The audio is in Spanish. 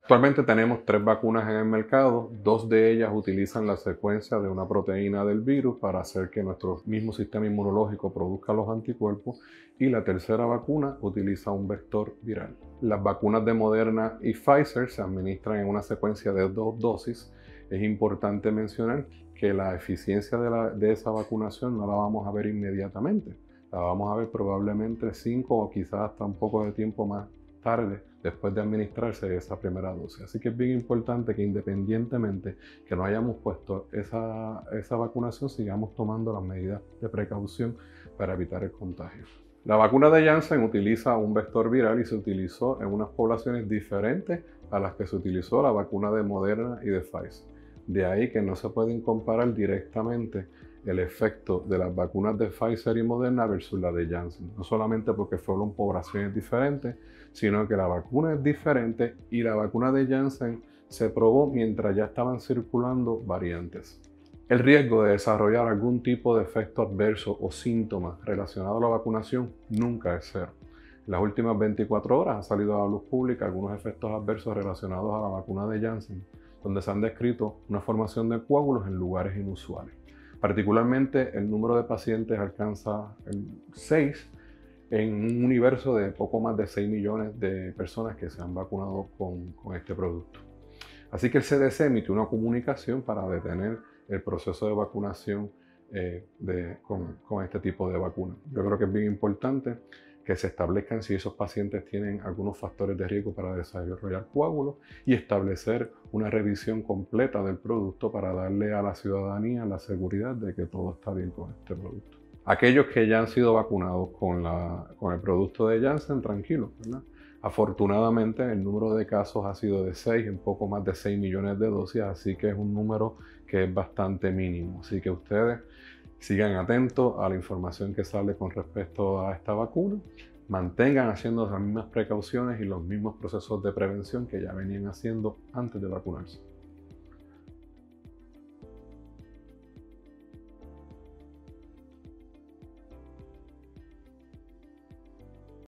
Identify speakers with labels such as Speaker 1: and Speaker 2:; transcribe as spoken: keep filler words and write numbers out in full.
Speaker 1: Actualmente tenemos tres vacunas en el mercado, dos de ellas utilizan la secuencia de una proteína del virus para hacer que nuestro mismo sistema inmunológico produzca los anticuerpos y la tercera vacuna utiliza un vector viral. Las vacunas de Moderna y Pfizer se administran en una secuencia de dos dosis. Es importante mencionar que la eficiencia de, la, de esa vacunación no la vamos a ver inmediatamente, la vamos a ver probablemente cinco o quizás hasta un poco de tiempo más tarde después de administrarse esa primera dosis. Así que es bien importante que independientemente que no hayamos puesto esa, esa vacunación, sigamos tomando las medidas de precaución para evitar el contagio. La vacuna de Janssen utiliza un vector viral y se utilizó en unas poblaciones diferentes a las que se utilizó la vacuna de Moderna y de Pfizer. De ahí que no se pueden comparar directamente el efecto de las vacunas de Pfizer y Moderna versus la de Janssen. No solamente porque fueron poblaciones diferentes, sino que la vacuna es diferente y la vacuna de Janssen se probó mientras ya estaban circulando variantes. El riesgo de desarrollar algún tipo de efecto adverso o síntomas relacionado a la vacunación nunca es cero. En las últimas veinticuatro horas ha salido a la luz pública algunos efectos adversos relacionados a la vacuna de Janssen, donde se han descrito una formación de coágulos en lugares inusuales. Particularmente, el número de pacientes alcanza el seis en un universo de poco más de seis millones de personas que se han vacunado con, con este producto. Así que el C D C emitió una comunicación para detener el proceso de vacunación eh, de, con, con este tipo de vacuna. Yo creo que es bien importante que se establezcan si esos pacientes tienen algunos factores de riesgo para desarrollar coágulos y establecer una revisión completa del producto para darle a la ciudadanía la seguridad de que todo está bien con este producto. Aquellos que ya han sido vacunados con, la, con el producto de Janssen, tranquilos, ¿verdad? Afortunadamente el número de casos ha sido de seis en poco más de seis millones de dosis, así que es un número que es bastante mínimo. Así que ustedes sigan atentos a la información que sale con respecto a esta vacuna, mantengan haciendo las mismas precauciones y los mismos procesos de prevención que ya venían haciendo antes de vacunarse.